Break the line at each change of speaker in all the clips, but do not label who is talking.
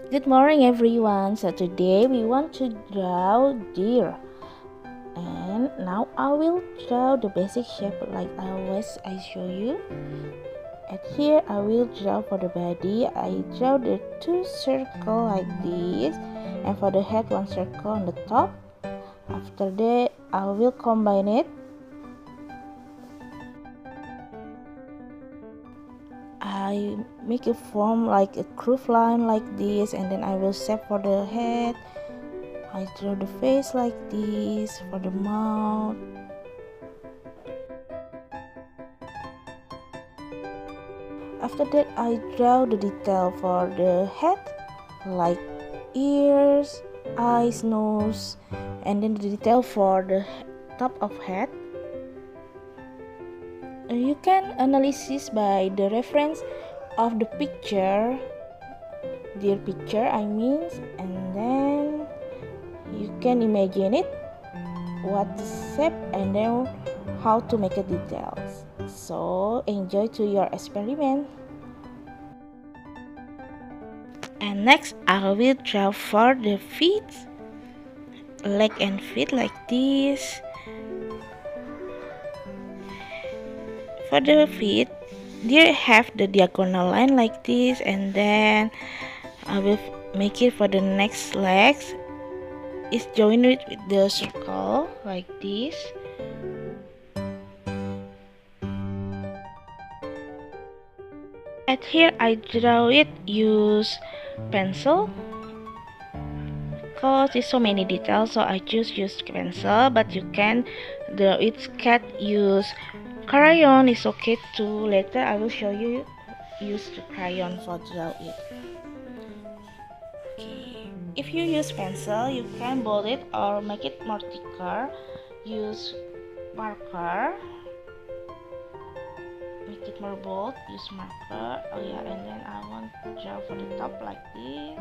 Good morning everyone. So today we want to draw deer. And now I will draw the basic shape like I show you. And here I will draw for the body. I draw the two circles like this. And for the head, one circle on the top. After that, I will combine it. I make a form like a curved line like this, and then I will shape for the head. I draw the face like this for the mouth. After that, I draw the detail for the head like ears, eyes, nose, and then the detail for the top of head. You can analysis by the reference of the picture, their picture I mean, and then you can imagine it, what the shape, and then how to make it details. So enjoy to your experiment. And next I will draw for the feet, leg and feet like this. For the feet, they have the diagonal line like this, and then I will make it for the next legs. It's joined with the circle like this. And here I draw it use pencil because there's so many details, so I just use pencil, but you can draw it sketch use crayon. It's okay too. Later I will show you use the crayon for draw it. Okay. If you use pencil, you can bold it or make it more thicker. Use marker. Make it more bold. Use marker. Oh yeah, and then I want to draw for the top like this.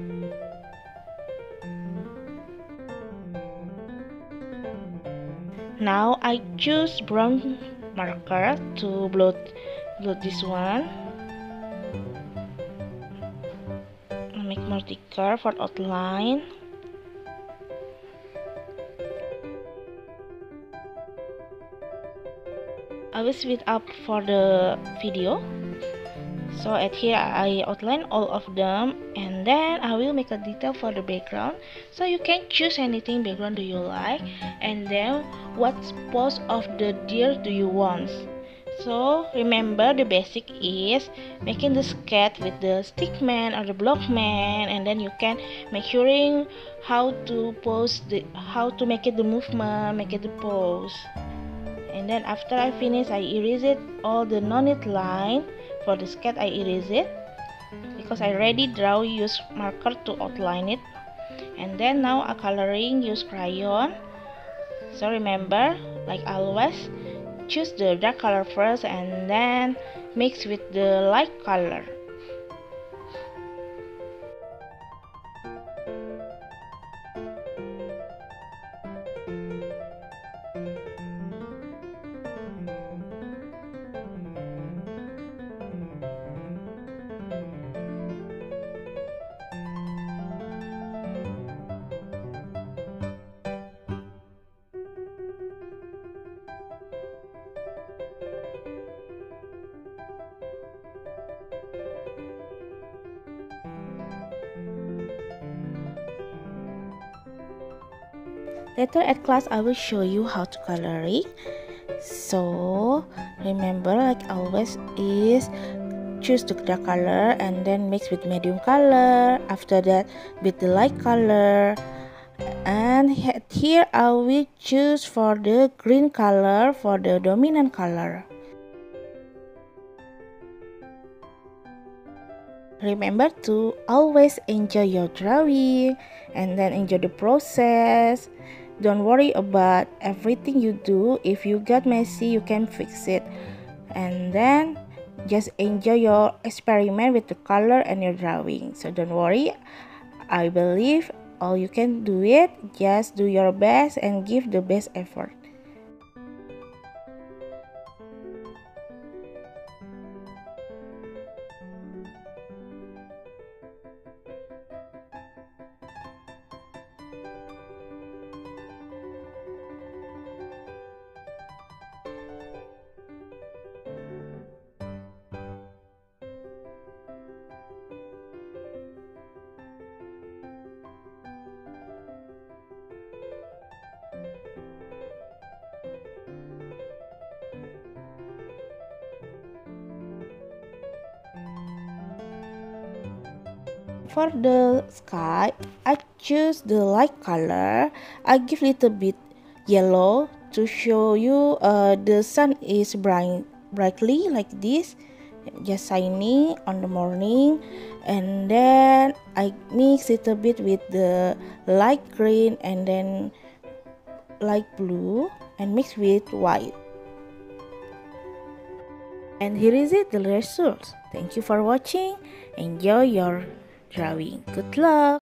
Now I choose brown marker to blot this one. Make more thicker for outline. I will speed up for the video. So at here I outline all of them, and then I will make a detail for the background. So you can choose anything background do you like, and then what pose of the deer do you want. So remember the basic is making the sketch with the stick man or the block man, and then you can measuring how to pose how to make it the movement, make it the pose. And then after I finish, I erase it all the non-need line. For the sketch I erase it because I already draw use marker to outline it. And then now I coloring use crayon. So remember, like always, choose the dark color first and then mix with the light color. Later at class I will show you how to coloring. So remember, like always, is choose the dark color and then mix with medium color. After that with the light color. And here I will choose for the green color for the dominant color. Remember to always enjoy your drawing and then enjoy the process. Don't worry about everything you do. If you get messy, you can fix it. And then just enjoy your experiment with the color and your drawing. So don't worry. I believe all you can do it. Just do your best and give the best effort. for the sky, I choose the light color. I give little bit yellow to show you the sun is brightly like this, just shining on the morning. And then I mix it a bit with the light green and then light blue and mix with white. And here is it, the result. Thank you for watching. Enjoy your drawing. Good luck.